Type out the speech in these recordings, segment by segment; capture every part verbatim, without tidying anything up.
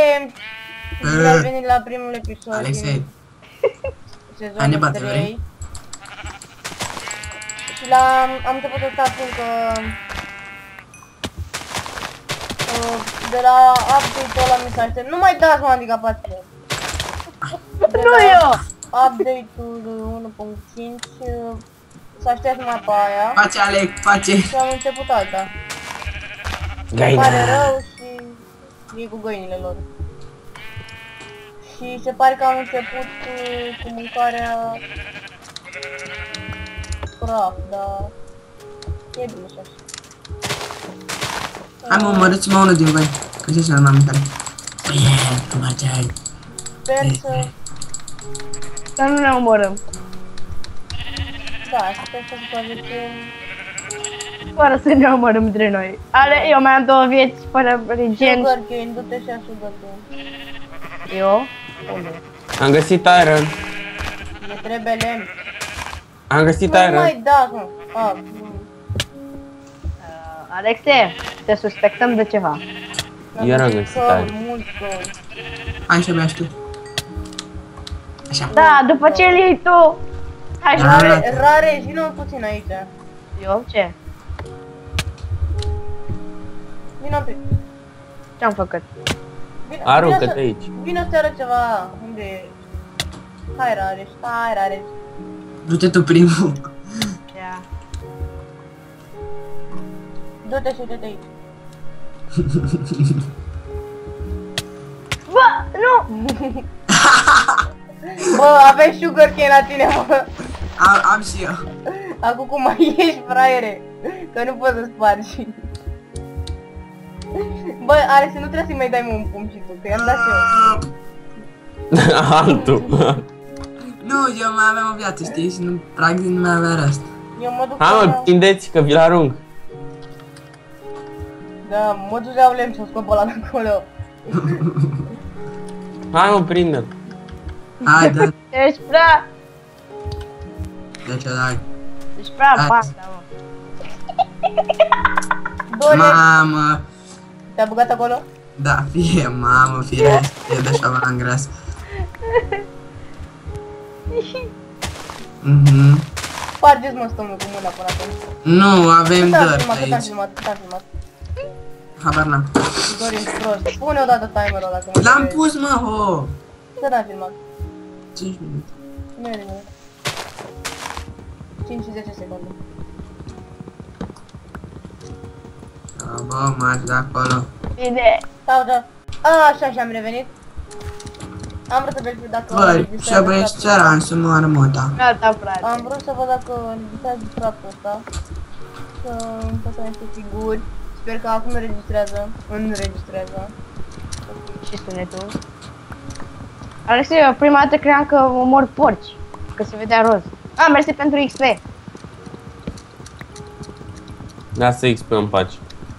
Salutare! Bine ați venit la primul episod Alexei, din hai ne sezonul batem, vrei? trei. Și la... am început să stau că... Uh, de la update-ul ăla mi s-a aștept. Nu mai dați, mă, handicapaților! Nu eu! Update-ul unu punct cinci uh, s-a aștept mapa aia. Face Alex, face! Și am început alta. Găină! Pare rău și... e cu găinile lor. Și se pare că am început cu, cu mâncarea praf, dar e bine și așa. Hai mă, omorâți-mă unul din voi, că ce să-l mâncare. Băie, cum ai? Sper să... Să nu ne omorâm. Da, sper să supraviețuim. Fără să ne omorâm între noi. Ale, eu mai am două vieți fără regen. Sugarcane, du-te și a sugarcane. Eu? Unde? Am găsit iron. Ne trebuie lemn. Am găsit Nu iron. mai da, mă. Ah, Uh, Alexe, te suspectăm de ceva. Iar am găsit căuri, iron. mulți căuri. Hai și abia știu. Așa. Da, după ce îl iei tu. Hai și Da. Rare, rare, vină puțin aici. eu ce? Vină un pic. Ce-am făcut? Vină, Aruncă-te vină să- aici. Vină să arăt ceva. Unde e? Hai, Rareș, hai, Rareș. Du-te tu primul. Ia. Du-te și du-te aici. Bă, nu! Bă, aveai sugarcane la tine, bă. Am, am și eu. Acum cum mai ești, fraiere? Că nu poți să spargi. Bă, Alex, nu trebuie să-i mai dai mă un pumn și tu, că i-am dat și eu. Altul. Nu, eu mai aveam o viață, știi? Și nu, practic nu mai avea rest. Eu mă duc Hai mă, la... prindeți că vi-l arunc. Da, mă duc la lemn să scop ăla de acolo. Hai mă, prinde-l. Hai, dă, Ești prea... dă-te, dai. Ești prea Hai. pasta, mă. Dole, Mamă. te-a băgat acolo? Da, fie, mamă, firește, e de șaban gras. Mhm. Spargeți mă stomul cu mâna până atunci. Nu, avem Cât am dăr filmat, cât am aici. filmat, cât am filmat. Habar n-am. Dorin, prost. Pune odată timerul ăla, că mă L-am trebuie. pus, mă, ho! Cât am filmat? cinci minute. Nu e nimic. cinci și zece secunde. Da, bă, m-aș de acolo. Bine. Sau da. A, așa și am revenit. Am vrut să verific dacă... Băi, registrează și băieți trapul. țăran să moară mota. Gata, frate. Am vrut să văd dacă registrează trapul ăsta. Să să să niște figuri. Sper că acum înregistrează. Înregistrează. Și sunetul. Alexe, eu prima dată cream că omor porci. Că se vedea roz. A, mersi pentru X P. Lasă X P în pace.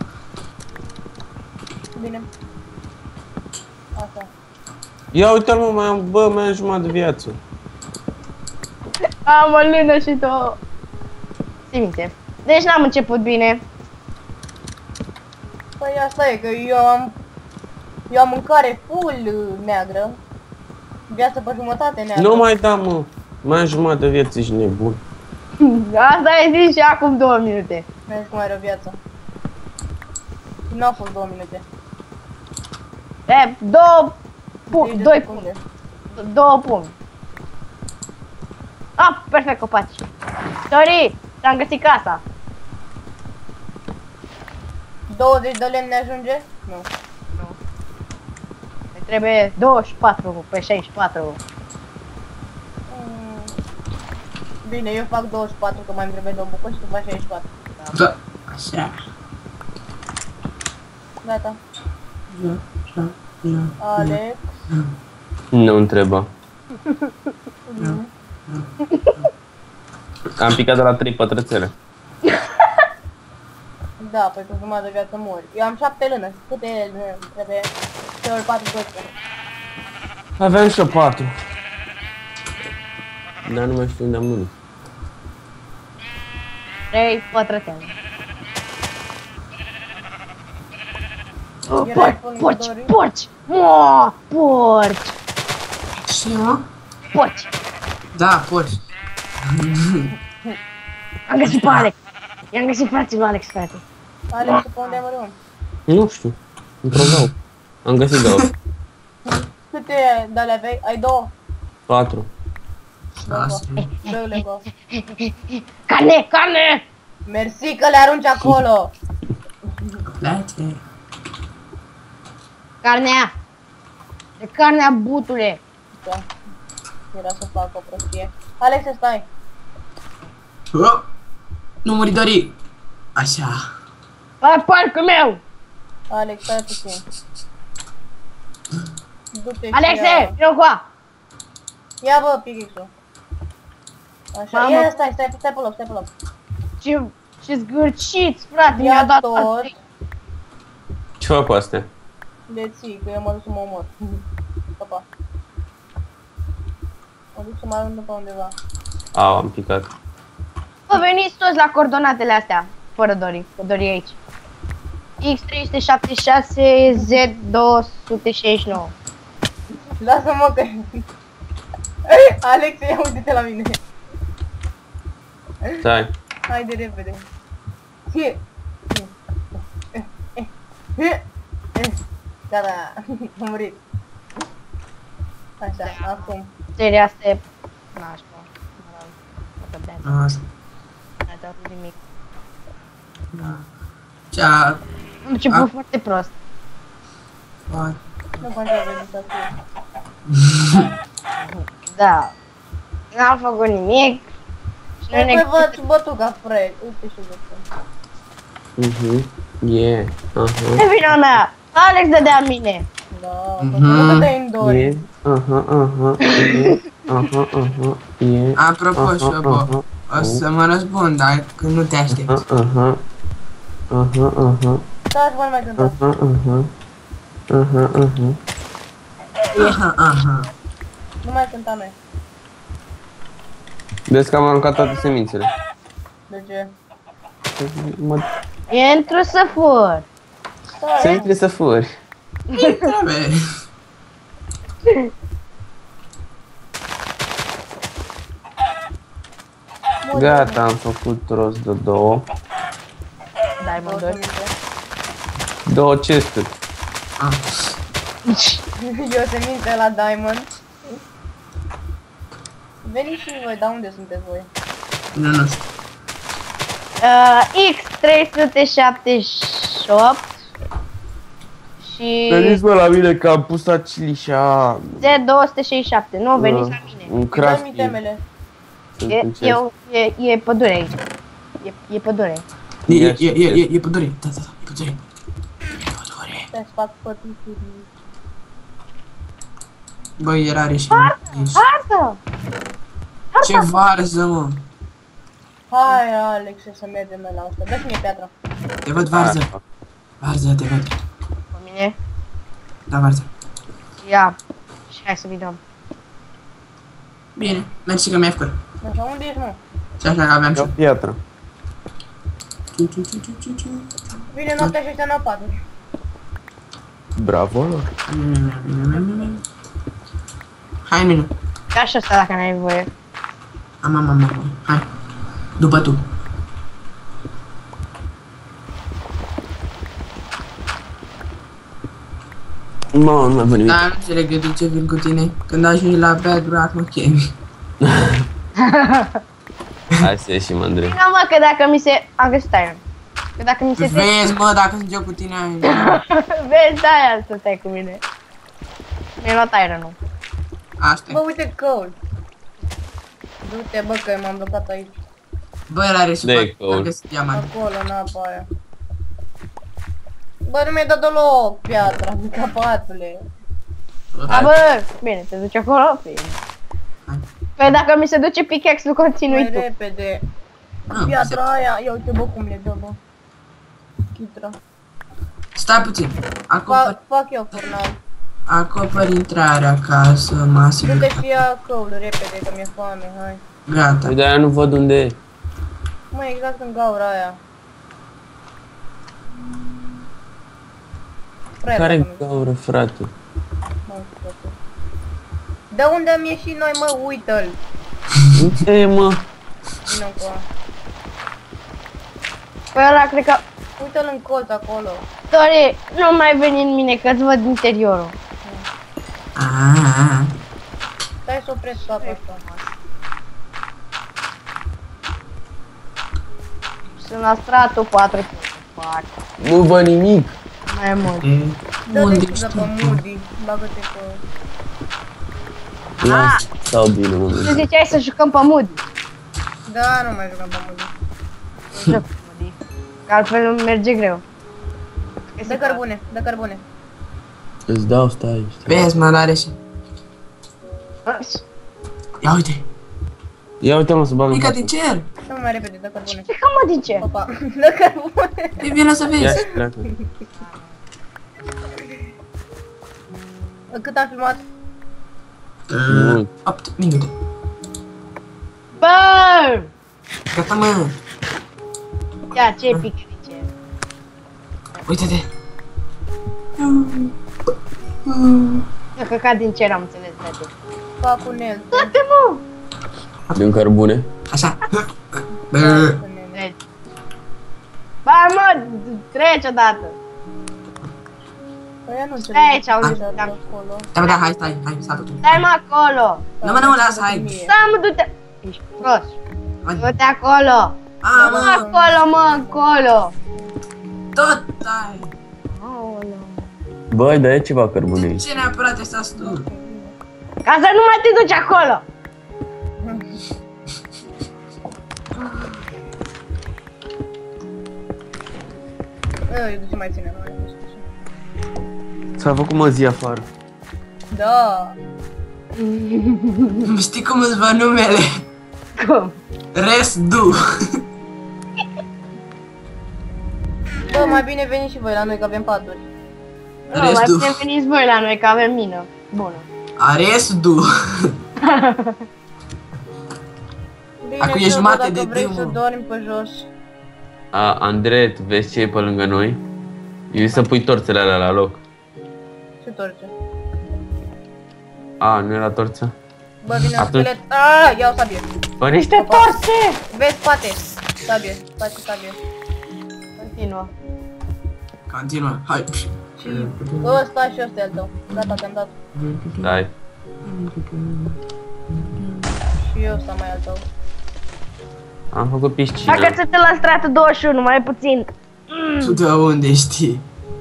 Bine. Asta. Ia uite-l mă, mai am, bă, mai am jumătate de viață. Am o lună și două. Simte. Deci n-am început bine. Păi asta e, că eu am... Eu am mâncare full uh, neagră. Viață pe jumătate neagră. Nu mai da, mă. Mai am jumătate de viață, ești nebun. Asta ai zis și acum două minute. Vezi cum are o viață. Nu au fost două minute. E, două... Pu treizeci de doi secunde. pumni. Două pumni. Ah, perfect, copaci. Sorry, ți-am găsit casa. douăzeci de lemn ne ajunge? Nu. Ne trebuie douăzeci și patru pe șaizeci și patru. Mm. Bine, eu fac douăzeci și patru, că mai îmi trebuie două bucăți și tu faci șaizeci și patru. Bă, așa. Gata. Da, așa, ia, Alex. Nu întreba. Am picat de la trei pătrățele. Da, păi cu jumătate de viață mori. Eu am șapte lune. Câte lune trebuie? Să ori patru doisprezece. Aveam și o patru. Dar nu mai știu unde am unul. Trei pătrățele. Oh, Erai porci, porci, furnizorii? porci! Mo, porci! Ce, mă? Porci! Da, porci. Am găsit pe Alex! I-am găsit frații lui Alex, frate. Alex, pe unde ai mărânt? Nu știu. Într-o gau. Am găsit gau. Câte de-ale aveai? Ai două? Patru. Șase. Dă-le, bă. Carne, carne! Mersi că le arunci acolo! Place. Carnea! De carnea, butule! Da. Era să fac o prostie. Alex, stai! Oh! Nu muritori! Așa. Bă, porcul meu! Alex, stai puțin. Du-te și Alexe, ia... vină cu a! Ia, bă, pickaxe-ul. Așa, Mamă. ia, stai, stai, stai pe loc, stai pe loc. Ce, ce zgârciți, frate, mi-a Ia dat tot. asta. Ce fac cu astea? Le ții, că eu mă duc să mă omor. Pa, mă duc să mă arunc pe undeva. Au, am picat. Bă, veniți toți la coordonatele astea, fără Dori, că Dori e aici. X trei șapte șase Z două șase nouă. Lasă-mă că... Alex, ia uite-te la mine. Stai. Haide repede. Gata, am murit. Așa, acum. Seria asta e... nașpa. Mă rog, Asta. n-a dat nimic. Da. Ce-a... Am început foarte prost. Foarte. Nu contează nici să Da. N-am făcut nimic. Și nu Păi, ne... păi, vă bătu ca Fred. Uite și văd. Mhm. Yeah. Aha. E vina mea! Alex dădea mine! Da, Mhm. nu te în doi. Yeah. Aha, aha. Yeah. Aha, aha. Yeah. Apropo, Șobo, o să mă răspund, dar când nu te aștepți. Aha, aha. Aha, aha. Stați, bă, nu mai cântați. Aha, aha. Aha, aha. Aha, aha. Nu mai cânta noi. Vezi că am aruncat toate semințele. De ce? Mă... Intru să fur! Stai, Să intri să furi. Pe... Gata, am făcut rost de două. Dai, mă, doi. Două chesturi. Ah. Eu semințe la Diamond. Veniți și voi, dar unde sunteți voi? Nu, nu știu. Uh, X trei șapte opt și Veniți mă la mine că am pus acilișa. Z două șase șapte. Nu, veniți la mine. Un Dă-mi crafting. temele. E, e, e, e pădure aici. E, e pădure. E, e, e, e, e pădure. Da, da, da, e pădure. E pădure. Stai să fac pătituri. Băi, era reșit. Varză! Ce varză, mă. Hai, Alex, să mergem noi la asta. Dă-și mie piatra. Te văd varză. Varză, te văd. Pe mine? Da, varză. Ia. Și hai să vedem. Bine, mergi că mi-ai făcut. Așa, unde ești, mă? Și așa că aveam și... o piatră. Ciu, ciu, ciu, ciu, ciu, ciu. Vine noaptea și ăștia n-au patru. Bravo lor. Hai, Minu. Ia și asta dacă n-ai voie. Am, am, am, am. Hai. După tu. Mă, nu mai văd nimic. Da, nu înțeleg eu de ce vin cu tine. Când ajungi la Bedrock, mă chemi. Hai să ieșim, Andrei. Nu, mă, că dacă mi se... Am găsit iron. Că dacă mi se... Vezi, bă, dacă sunt eu cu tine, ai... Vezi, de-aia să stai cu mine. Mi-ai luat iron-ul. Asta Bă, e. uite coal. Du-te, bă, că m-am blocat aici. Bă, el are și De bă, cool. am găsit diamant. Acolo, în apa aia. Bă, nu mi-ai dat deloc piatra, capatule. A, bă, bine, te duci acolo? Bine. Hai. Păi dacă mi se duce pickaxe-ul, continui Mai tu. repede. Ah, Piatra aia, ia uite, bă, cum le dă, bă. Chitra. Stai puțin. Acopăr, Fac, fac eu, Fernand. acopăr intrarea ca să mă asigur Du-te că... și ia coal repede, că mi-e foame, hai. Gata. Păi de-aia nu văd unde e. Mă, exact în gaura aia. Fraier, Care dacă nu- gaură, frate? mă, frate. De unde am ieșit noi, mă? Uită-l. Unde e, mă? Vino încoa. Păi ăla cred că... Uită-l în colț acolo. Dori, nu mai veni în mine că-ți văd interiorul. Ah, Stai să opresc toată asta. Sunt la stratul patru. Fac. Nu văd nimic. Mai mult. e... Dă-te Unde scuză știi? pe Moody. Bagă-te pe... Lasă, stau bine, mă. Tu ziceai să jucăm pe Moody. Da, nu mai jucăm pe Moody. Joc pe Moody. Că altfel merge greu. Dă cărbune, dă cărbune. Îți dau, stai, stai. Vezi, mă, l-are și... Ia uite, Ia uite, mă, să bag în pică casă. din cer. Să mai repede, dă cărbune. Ce că mă dice? Opa, dă cărbune. E bine să Ia vezi. și pleacă. Cât am filmat? Mult. opt minute. Bă! Gata, mă. Ia, ce pică dice? Uite-te. Eu căcat din cer, am înțeles, frate. Fac unelte. Toate, mă! Din cărbune. Așa. Fac Bă. unelte. Treci. Ba, mă, treci odată. Păi ea nu Stai aici, auzi, înțeleg da. acolo. Da, bă, da, hai, stai, hai, stai tu. Stai, mă, acolo. Nu, mă, nu, lasă, hai. Da, mă, du-te. Ești prost. Hai. Du-te acolo. A, Mă, mă, acolo, mă, acolo. tot, hai. Aoleu. Băi, dar e ceva cărbune aici. Ce neapărat este asta? Ca să nu mai te duci acolo. Eu de ce mai ține, nu mai știu. S-a făcut mă zi afară. Da. Știi cum îți va numele? Cum? Resdu. Bă, mai bine veniți și voi la noi, că avem paturi. Nu, mai Restul. putem veniți voi la noi, că avem mină. Bună. Resdu. Bine, Acum e Teodor, jumate dacă de vrei drum, să mă. dormi pe jos. A, Andrei, tu vezi ce e pe lângă noi? Eu să pui torțele alea la loc. Ce torce? A, nu era torță? Bă, vine un Atunci- schelet. Aaa, iau sabie. Bă, niște Torțe! Vezi, spate. Sabie, spate sabie. Continuă. Continuă, hai. Și ăsta și ăsta e al tău. Gata, te-am dat. Stai. Și ăsta mai e al tău. Am făcut piscină. Bagă-ți-te la stratul douăzeci și unu, mai puțin. Tu de unde știi?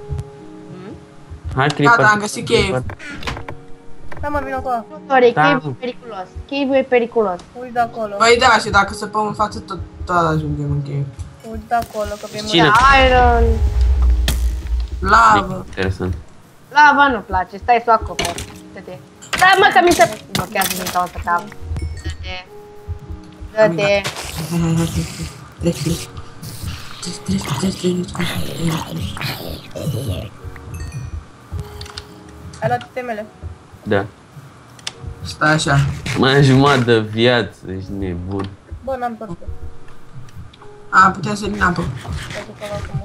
Hai, Creeper. Gata, am găsit cave. Creeper. Hai mă, vino acolo. Tori, Da, cave mă. e periculos. Cave e periculos. Uite acolo. Păi da, și dacă se pun în față, tot, tot ajungem în cave. Uite acolo, că pe Cine? mână. Iron. Lavă. Interesant. Lava nu place, stai să o acoperi. Dă-te. Da, mă, că mi se... Blochează din cauza cap. Dă-te. Dă-te. Hai, hai, hai, hai, hai. Trec, trec. Trec, trec, trec, trec. Ai luat temele. Da. Stai așa. Mai am jumătate de viață, ești nebun. Bă, n-am torță. A, putem să din apă. Stai să fac acum.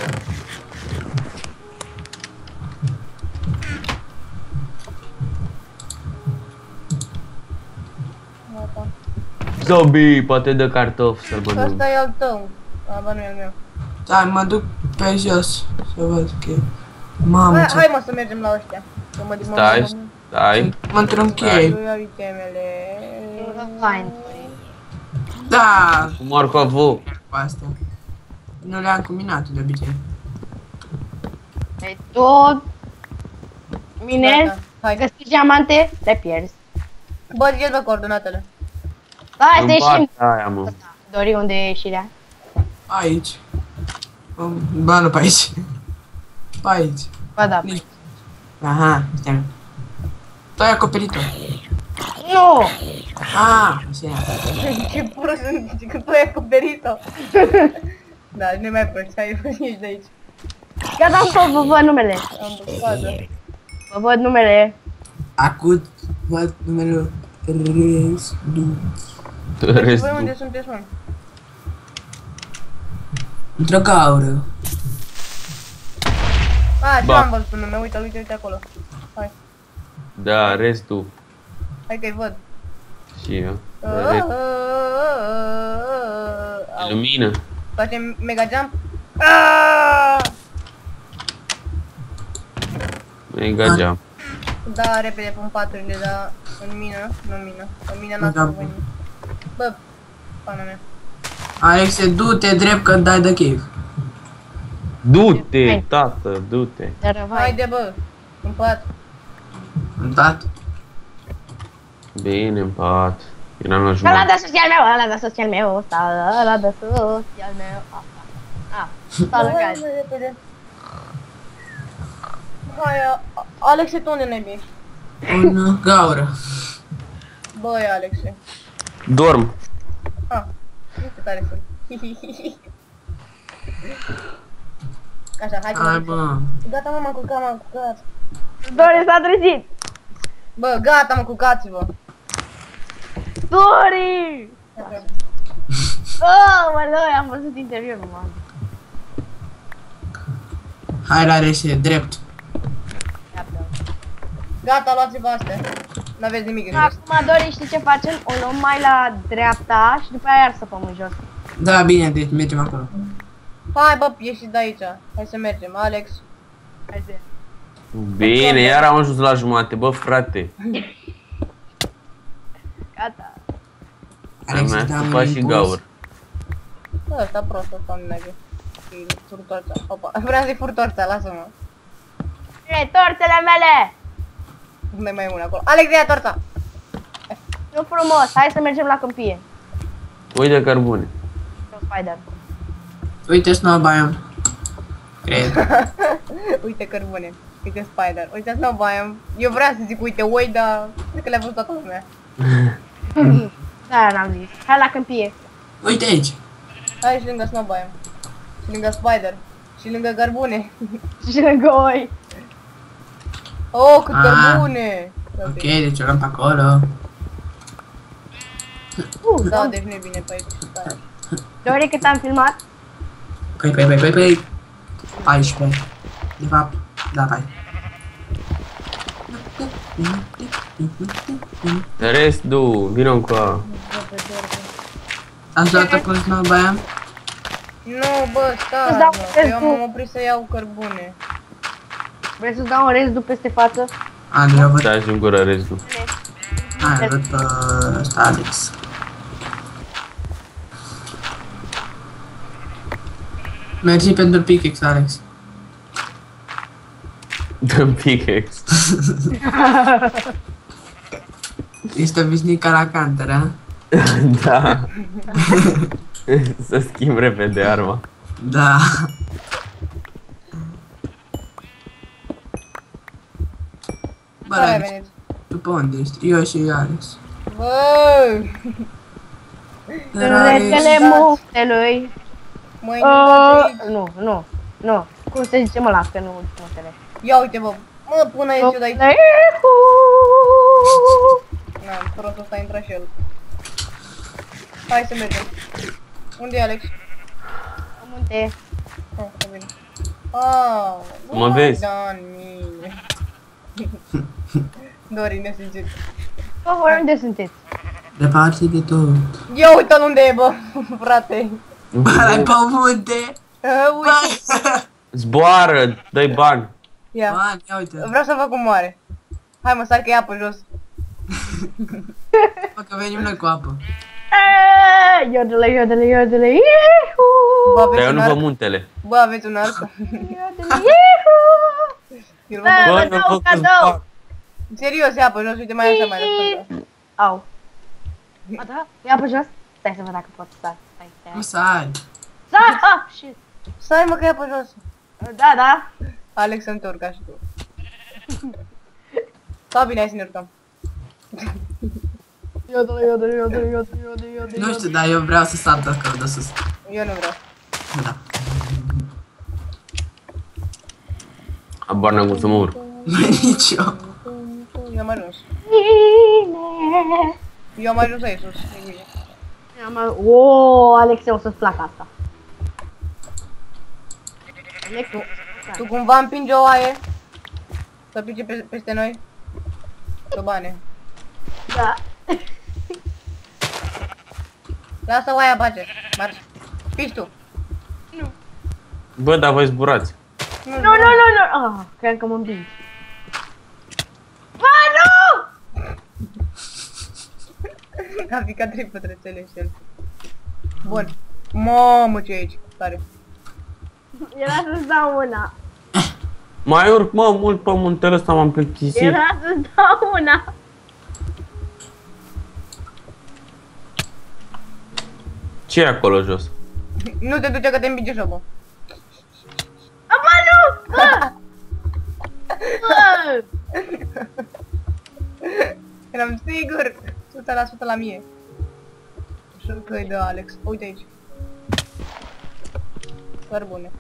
Gata. Zombie, poate de cartofi să-l Și bănăm. ăsta e al tău. A, bă, nu e al meu. Da, mă duc pe jos să văd că... Mamă, Hai, ce... hai mă să mergem la ăștia. Să mă mă- Stai, mă- stai. Mă într-un cave. Eu iau itemele. Fain, Tori. Da, Cu morcovul. cu astea. Nu le-am combinat de obicei. Deci tu... Minezi, Gata, hai. găsești diamante, te pierzi. Bă, ziceți bă coordonatele. Hai În să ieșim. partea aia, mă. Dori, unde e ieșirea? Aici. Um, Ba, nu pe aici. Pe aici. Ba da. Nici. Aha, stai. Tu ai acoperit-o. Nu! Ah, așa. Ce prost sunt, că tu ai acoperit-o. Da, nu mai prost, hai, ești de aici. Gata, vă, vă văd numele. Am buscadă. Vă văd numele. Acut, văd numele Resdu. Voi Restul. unde sunteți, mă? Într-o gaură. A, și Ba. am văzut un nume, uite, uite, uite acolo. Hai, Da, restul. hai că-i văd. Și eu. Uh, Au. Lumină. Facem mega jump. Ah! Mega jump. Da, repede pun paturile, dar în mină, nu în mină. În mină n-a Da. să veni. Bă, pana mea. Alexe, du-te drept că dai de chef. Du-te, Hai. tată, du-te. Dar vai. Haide, bă, în pat. Am dat. Bine, în pat. Eu n-am luat Ăla jumătate. de social meu, ăla de social meu, ăsta, ăla de social meu. Ah, ah, sta lângă Hai, azi. bă, repede. Hai, a- a- Alexe, tu unde ne-ai Un gaură. Băi, Alexe. Dorm. Ah, nu știu tare sunt. Așa, hai că Hai, mă bă. duc. Gata, mă, m-am culcat, m-am culcat. Dori s-a trezit! Bă, gata, mă, culcați-vă. Dori! Oh, mă, noi am văzut interiorul, mă. Hai la Alexe, drept. Gata, luați-vă astea. N-aveți nimic în rest. Acum, Dori, știi ce facem? O luăm mai la dreapta și după aia iar săpăm în jos. Da, bine, deci mergem acolo. Hai, bă, ieșiți de aici. Hai să mergem, Alex. Hai zi. Bine, iar am ajuns la jumate, bă, frate. Gata. Alexe, Mea, da să un faci și impuls. gaur. Bă, ăsta prost, ăsta nu merge. E furtorța. Opa, vreau să-i furtorța, lasă-mă. Ei, torțele mele! Unde mai e una acolo? Alex, ia torța! Nu frumos, hai să mergem la câmpie. Uite cărbune. Nu, Spider. Uite Snow Biome. Cred. Uite cărbune. Uite spider. Uite Snow Biome. Eu vreau să zic uite oi, dar cred că le-a văzut toată lumea. Da, n-am zis. Hai la câmpie. Uite aici. Hai și lângă Snow Biome. Și lângă spider. Și lângă cărbune. Și lângă oi. Oh, cât Ah. cărbune! Ok, deci o luăm pe acolo. Uh, Da, deci nu e bine pe aici. Stai. Dori, cât am filmat? Păi, păi, păi, păi, păi. paisprezece. De fapt, da, hai. Restul, vină încoa. Ați luat acolo Snow Biome? Nu, bă, stai, Îți dau mă, că eu restul. m-am oprit să iau cărbune. Vrei să-ți dau un restul peste față? A, nu, eu văd. Stai și în gură restul. Hai, văd pe ăsta Alex. Mersi pentru pickaxe, Alex. Dă-mi pickaxe. Este visnic ca la canter, a? Da. Să schimb repede arma. Da. Bă, Care ai Alex, venit? tu pe unde ești? Eu și Alex. Bă! Retele muntelui. Mă Uh, inundați aici. nu, nu, nu. Cum se zice mă la că nu muntele? Ia uite, bă. Mă, pun aici eu de aici. Ihu! Na, prostul ăsta intră și el. Hai să mergem. Unde e Alex? Munte. Oh, să vin. Ah, Mă vezi? Da, mine. Dorin, nesimțit. Bă, voi unde sunteți? Departe de tot. Ia uite-l unde e, bă, frate. Bă, la-i pe munte! Uh, uite. Bă! Zboară, dă-i bani. Ia. Bă, ia uite. Vreau să văd cum moare. Hai mă, sar că e apă jos. Bă, că venim noi cu apă. Eee, Iodele, iodele, iodele, ihu! Bă, Dar aveți eu un nu vă arc? muntele. Bă, aveți un arc? Iodele, ihu! Eu Bă, vă- vă nu dau vă cadou! Serios, e apă jos, uite mai așa, mai răspundă. Au. A, da? Ia pe jos? Stai să văd dacă pot să stai. Nu Stai, stai. stai. Ah, shit. Stai mă că e apă jos. Da, da. Alex se întorc ca și tu. Da, bine, hai să ne urcăm. Iodele, iodele, iodele, iodele, iodele, iodele. Nu știu, dar eu vreau să sar de acolo de sus. Eu nu vreau. Da. Abar n-am cum să mă urc. Nici eu. Eu am ajuns. Bine. Eu am ajuns aici sus. E bine. Am- O, Alexe, o să-ți placă asta. Alex, nu. Tu cumva împinge o oaie? Să pice pe, peste noi? Ciobane. Da. Lasă oaia bage. Marci. Piși tu. Bă, dar voi zburați. Nu, nu, nu, nu. Ah, cred că mă împing. Ba, nu! A picat trei pătrățele și el. Bun. Mamă, ce e aici? Tare. Era să-ți dau una. Mai urc, mă, mult pe muntele ăsta, m-am plictisit. Era să-ți dau una. Ce e acolo jos? Nu te duce că te împinge șopul. Aba, nu! Bă! Bă! Eram sigur. o sută la sută la mie. Și că e de Alex. Uite aici. Super bune.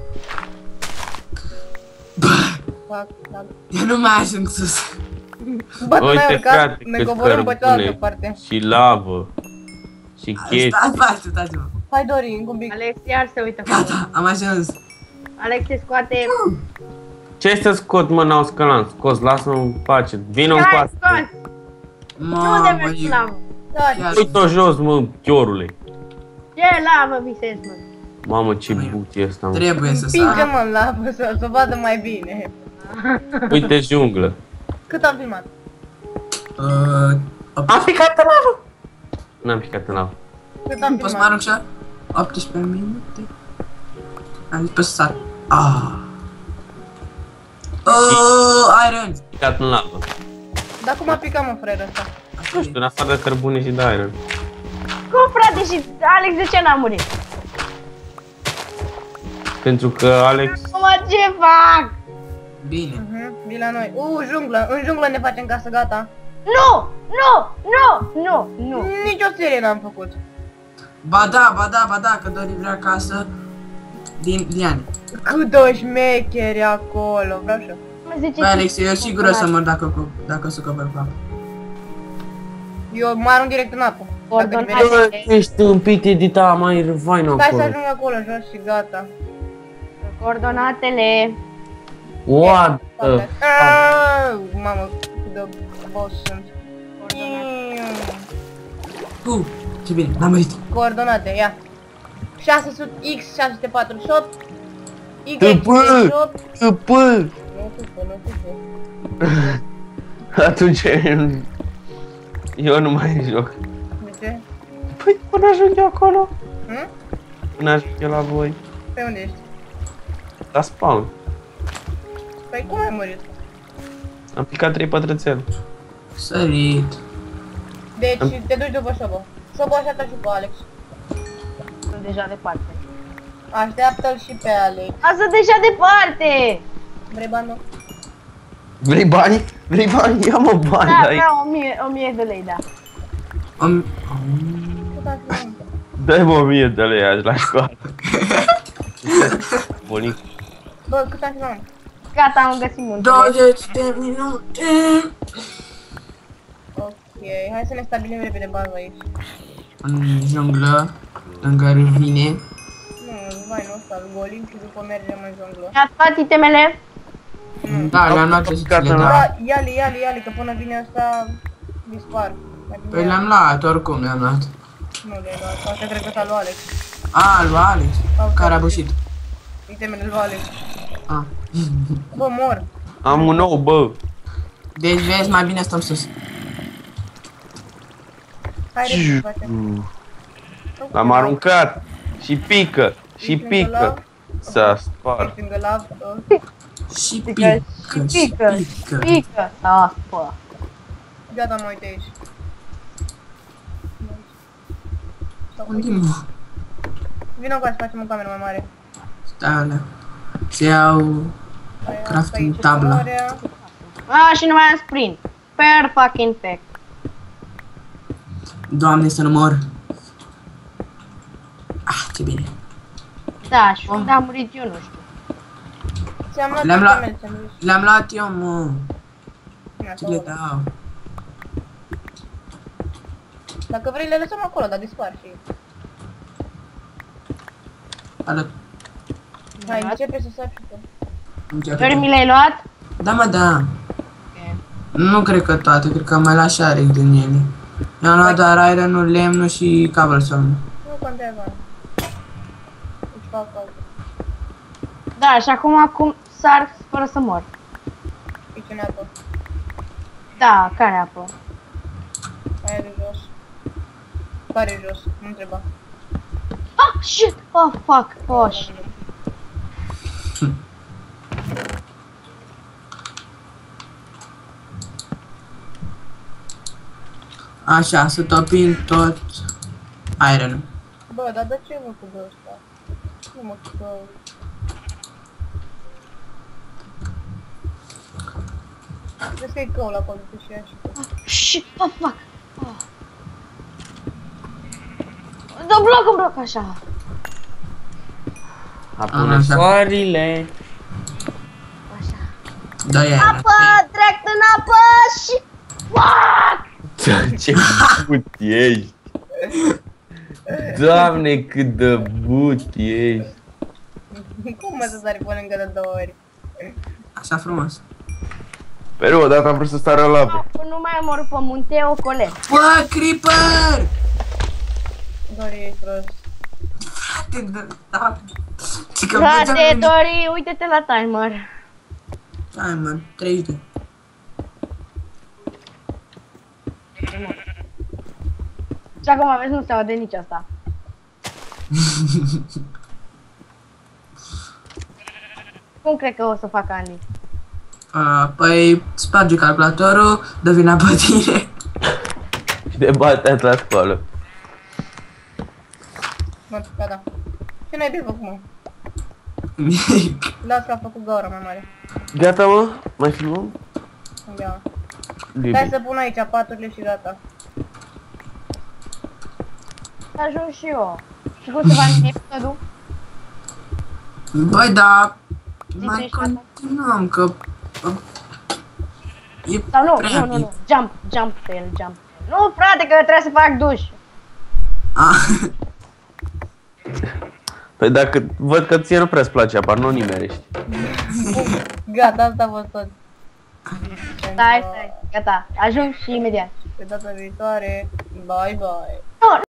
Fac, fac. Eu nu mai ajung sus. Bă, tu n-ai Uite, urcat? frate, Ne cât coborâm pe cealaltă cărbune parte. și lavă. Și chestii. Stați, bă, așteptați-mă. Hai, Dori, încă un pic. Alex iar se uită. Gata, am ajuns. Alex se scoate... Ce să scot, mă, n-au scălat, scos, lasă-mă în pace. Vină în Hai, pace. scos! Nu de Mamă, mergi eu- lavă. Da, Ia- Uite-o jos, mă, chiorule. Ce lavă, visez, mă? Mamă, ce but e ăsta, mă. Trebuie să împinge sar. mă în lapă să, să vadă mai bine. Uite junglă. Cât am filmat? Uh, Am picat în lavă. N-am picat în lavă. Cât am Poți să mă filmat? arunc și optsprezece minute. Am zis pe să sar. Ah. Oh, iron. Picat în lavă. Dar cum a picat, mă, frere ăsta? Nu știu, în afară de cărbune și de iron. Cum, frate, și Alex de ce n-a murit? Pentru că Alex... Mă, ce fac? Bine. Mhm, vii la noi. Uh, junglă. În junglă ne facem casă, gata. Nu! Nu! Nu! Nu! Nu! Nici o serie n-am făcut. Ba da, ba da, ba da, că Dori vrea casă din liane. Cât de șmecheri acolo, vreau și eu. Mă zice Băi, Alex, eu sigur o să mor dacă, dacă o să coper cu apă. Eu mă arunc direct în apă. Dacă Ordonat. nivelezi. Bă, ești tâmpit, Edita, mai răvaină Stai să acolo. ajung acolo jos și gata. Coordonatele. What the Aaa, fuck? mamă, cât de boss sunt. Uh, ce bine, n-am murit. Coordonate, ia. șase sute X șase sute patruzeci și opt. Y Tăpă! treizeci și opt. Tăpă! Nu tupă, nu tupă. Atunci eu nu mai joc. De ce? Păi până ajung eu acolo. Hm? Până ajung eu la voi. Pe unde ești? La spawn. Păi cum ai murit? Am picat trei pătrățele. Sărit. Deci te duci după Șobo. Șobo așteaptă și pe Alex. Sunt deja departe. Așteaptă-l și pe Alex. A, sunt deja departe! Vrei bani, mă? Vrei bani? Vrei bani? Ia mă bani Da, dai. vreau o mie, o mie de lei, da. Am... Cât am filmat? Dai-mă o mie de lei azi la școală. Bunic. Bă, cât am filmat? Gata, am găsit multe. douăzeci de minute. Ok, hai să ne stabilim repede baza aici. În junglă, lângă râvine. Nu, vai, nu ăsta, îl golim și după mergem în junglă. Mi-ați luat itemele? Da, le-am luat și le Gata, da. Da, ia-le, ia-le, ia-le, că până vine ăsta dispar. Mai bine Păi ia. le-am luat, oricum le-am luat. Nu le-ai luat, asta cred că s-a luat Alex. A, lui Alex, care a bușit. Itemele lui Alex. A. Bă, mor. Am un nou, bă. Deci vezi, mai bine stăm sus. Hai repede, facem. L-am aruncat. Și pică. Și pică. S-a spart. Ești lângă lav. uh, Și Pică, pică, și și pică, pică. pică. Da, pă. Gata, mă uite aici. Unde mă? Vino cu să facem o cameră mai mare. Stai alea. Se iau Hai, asta crafting aici, tabla. culoarea. A, și nu mai am sprint. Per fucking fact. Doamne, să nu mor. Ah, ce bine. Da, și unde am murit eu, nu știu. Ți-am luat Le-am luat. itemele, ți-am zis. Le-am luat eu, mă. Ia, Ce să le văd. dau? Dacă vrei le lăsăm acolo, dar dispar și... Ală. Hai, începe să sar și tu. Dori, mi le-ai luat? Da, mă, da. Ok. Nu cred că toate, cred că mai las și Alex din ele. Mi-am luat doar iron-ul, lemnul și cobblestone. Nu contează. Îți fac altă. Da, și acum acum sar fără să mor. Aici în apă. Da, care apă? Aia de jos. Care e jos? Nu întreba. Ah, shit! Oh, fuck! Oh, shit! Așa, să topim tot iron-ul. Bă, dar de ce mă cu de ăsta? Nu mă cu de... Vezi că e căul acolo, tu și ea și tu. Ah, shit! Oh, fuck! Oh. Dă bloc în bloc așa! Apune Așa. soarele. Așa. Da, iron. Apă! Trec în apă și... Fuck! Ce but ești! Doamne, cât de but ești! Cum mă să sari pe lângă de două ori? Așa frumos. Pe rău, odată am vrut să stară la apă. Apă, nu mai mor pe munte, o cole. Bă, creeper! Dori, e prost. Frate, da, da. Ce că Frate, mergeam- Dori, uite-te la timer. Hai, mă, treizeci de. Și acum vezi, nu se aude nici asta. Cum cred că o să fac Andy? Uh, păi, sparge calculatorul, dă vina pe tine. Și de bate la școală. Mă, gata. Ce n-ai de făcut, mă? Nimic. Las că a făcut gaura mai mare. Gata, mă? Mai filmăm? Ia. Stai Bine. să pun aici paturile și gata. Ajung și eu. Și cum se va încheia episodul? Băi, da, mai treizeci și șapte. continuăm, că... uh, E Sau nu, prea nu, nu, mic. nu. Jump, jump pe el, jump pe el. Nu, frate, că trebuie să fac duș. Ah, Păi dacă văd că ție nu prea-ți place apa, nu nimerești. Gata, asta a fost tot. Stai, stai, gata. Ajung și imediat. Pe data viitoare, bye bye. Nu,